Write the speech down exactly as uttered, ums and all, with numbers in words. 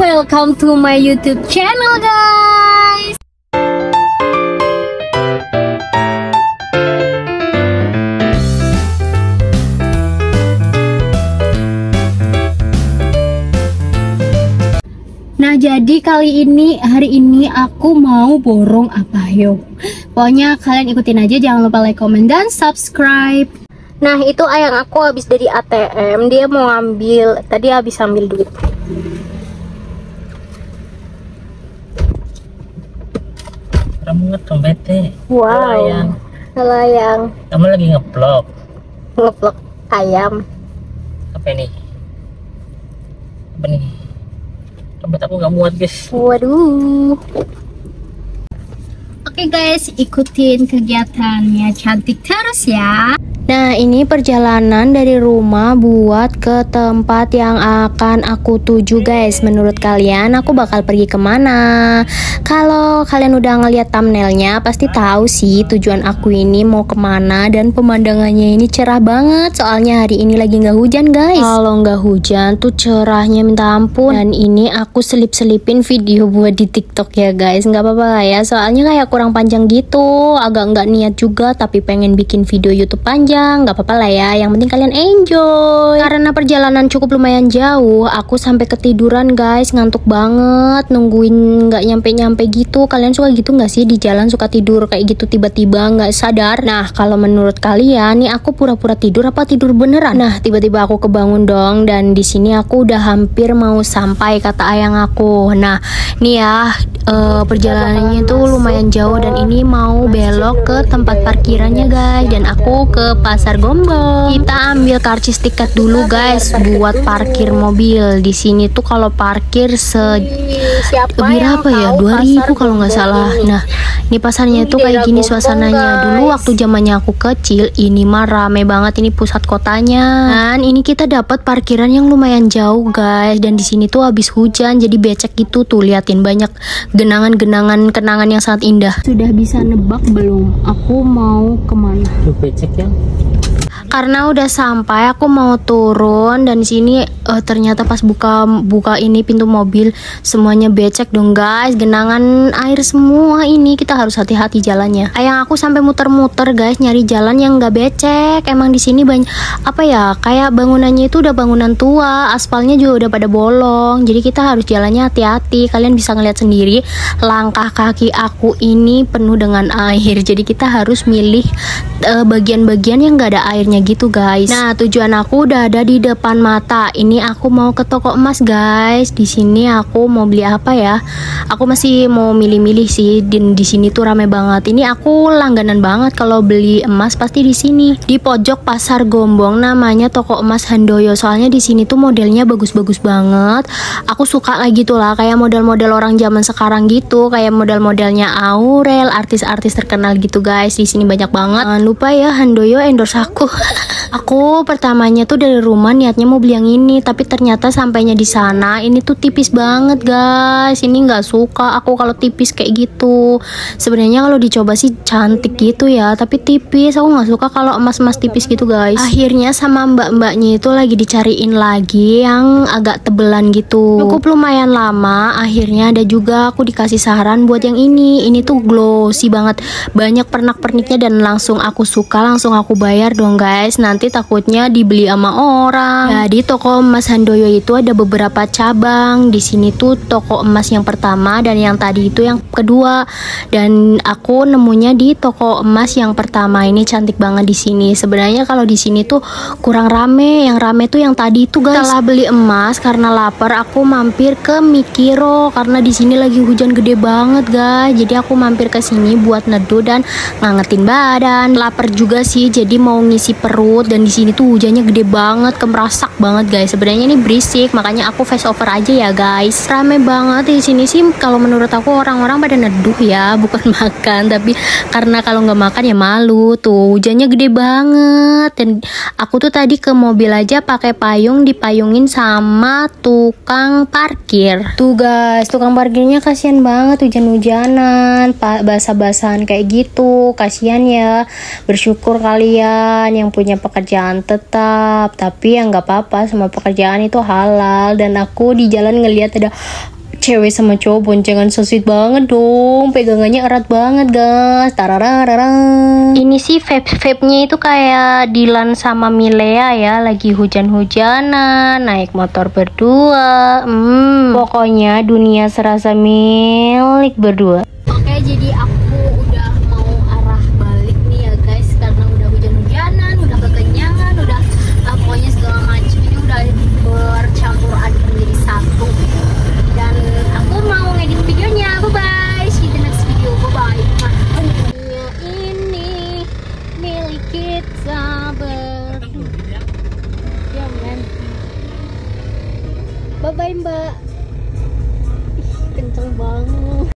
welcome to my YouTube channel guys. Nah, jadi kali ini hari ini aku mau borong apa yo. Pokoknya kalian ikutin aja, jangan lupa like, comment, dan subscribe. Nah, itu ayang aku habis dari A T M, dia mau ambil, tadi habis ambil duit. Kamu ngedompet deh. Wow. Ayang. Halo ayang. Kamu lagi ngeblok. Ngeblok ayam. Apa ini? Apa nih? Dompet aku nggak muat guys. Waduh. Oke guys, ikutin kegiatannya cantik terus ya. Nah, ini perjalanan dari rumah buat ke tempat yang akan aku tuju guys. Menurut kalian aku bakal pergi kemana? Kalau kalian udah ngeliat thumbnailnya pasti tahu sih tujuan aku ini mau kemana. Dan pemandangannya ini cerah banget, soalnya hari ini lagi nggak hujan guys. Kalau nggak hujan tuh cerahnya minta ampun. Dan ini aku selip-selipin video buat di TikTok ya guys. Nggak apa-apa lah ya, soalnya kayak kurang panjang gitu. Agak nggak niat juga, tapi pengen bikin video YouTube panjang. Nggak apa-apa lah ya, yang penting kalian enjoy. Karena perjalanan cukup lumayan jauh, aku sampai ketiduran guys, ngantuk banget nungguin nggak nyampe-nyampe gitu. Kalian suka gitu nggak sih di jalan, suka tidur kayak gitu tiba-tiba nggak sadar? Nah, kalau menurut kalian nih aku pura-pura tidur apa tidur beneran? Nah, tiba-tiba aku kebangun dong, dan di sini aku udah hampir mau sampai kata ayang aku. Nah, nih ya uh, perjalanannya tuh lumayan jauh dan ini mau belok ke tempat parkirannya guys, dan aku ke Pasar Gombong. Kita ambil karcis tiket dulu guys buat parkir mobil. Di sini tuh kalau parkir se berapa ya? dua ribu kalau nggak salah. Nah, ini pasarnya tuh kayak gini suasananya. Dulu waktu zamannya aku kecil, ini mah rame banget, ini pusat kotanya. Dan ini kita dapat parkiran yang lumayan jauh guys, dan di sini tuh habis hujan jadi becek gitu tuh, liatin banyak genangan-genangan kenangan yang sangat indah. Sudah bisa nebak belum aku mau kemana? Tuh becek ya. Karena udah sampai, aku mau turun, dan di sini uh, ternyata pas buka buka ini pintu mobil semuanya becek dong guys, genangan air semua. Ini kita harus hati-hati jalannya. Ayang aku sampai muter-muter guys nyari jalan yang nggak becek. Emang di sini banyak apa ya, kayak bangunannya itu udah bangunan tua, aspalnya juga udah pada bolong, jadi kita harus jalannya hati-hati. Kalian bisa ngeliat sendiri langkah kaki aku ini penuh dengan air, jadi kita harus milih bagian-bagian uh, yang nggak ada airnya gitu guys. Nah, tujuan aku udah ada di depan mata. Ini aku mau ke toko emas guys. Di sini aku mau beli apa ya? Aku masih mau milih-milih sih. Dan di sini tuh rame banget. Ini aku langganan banget kalau beli emas pasti di sini. Di pojok Pasar Gombong, namanya toko emas Handoyo. Soalnya di sini tuh modelnya bagus-bagus banget. Aku suka kayak gitulah, kayak model-model orang zaman sekarang gitu, kayak model-modelnya Aurel, artis-artis terkenal gitu guys. Di sini banyak banget. Jangan lupa ya, Handoyo endorse aku. Aku pertamanya tuh dari rumah niatnya mau beli yang ini, tapi ternyata sampainya di sana ini tuh tipis banget guys. Ini nggak suka aku kalau tipis kayak gitu. Sebenarnya kalau dicoba sih cantik gitu ya, tapi tipis. Aku nggak suka kalau emas-emas tipis gitu guys. Akhirnya sama mbak-mbaknya itu lagi dicariin lagi yang agak tebelan gitu. Cukup lumayan lama. Akhirnya ada juga aku dikasih saran buat yang ini. Ini tuh glossy banget, banyak pernak-perniknya, dan langsung aku suka, langsung aku bayar dong guys. Nanti takutnya dibeli sama orang. Ya, di toko emas Handoyo itu ada beberapa cabang. Di sini tuh toko emas yang pertama, dan yang tadi itu yang kedua. Dan aku nemunya di toko emas yang pertama. Ini cantik banget di sini. Sebenarnya kalau di sini tuh kurang rame. Yang rame tuh yang tadi itu guys. Setelah beli emas karena lapar, aku mampir ke Mikiro karena di sini lagi hujan gede banget guys. Jadi aku mampir ke sini buat neduh dan ngangetin badan. Lapar juga sih, jadi mau ngisi perut. Dan di sini tuh hujannya gede banget, kemerasak banget guys. Sebenarnya ini berisik, makanya aku face over aja ya guys. Rame banget di sini sih. Kalau menurut aku orang-orang pada neduh ya, bukan makan. Tapi karena kalau nggak makan ya malu. Tuh hujannya gede banget. Dan aku tuh tadi ke mobil aja pakai payung, dipayungin sama tukang parkir. Tuh guys, tukang parkirnya kasihan banget, hujan-hujanan, basah-basahan kayak gitu. Kasihan ya. Bersyukur kalian yang punya pekerjaan tetap, tapi ya nggak apa-apa, semua pekerjaan itu halal. Dan aku di jalan ngelihat ada Cewek sama cowok boncengan so sweet banget dong. Pegangannya erat banget guys. Tarararara. Ini sih vape-vape-nya itu kayak Dilan sama Milea ya, lagi hujan-hujanan, naik motor berdua. Hmm, pokoknya dunia serasa milik berdua. Oke, jadi aku udah mau arah balik nih ya guys, karena udah hujan-hujanan, udah kekenyangan, udah uh, pokoknya segala macam ini udah bercampur aduk menjadi satu. Dan aku mau ngedit videonya. Bye bye. See you the next video. Bye bye. Dunia ini milik kita berdua. Ya men. Bye bye mbak. Ih, kenceng banget.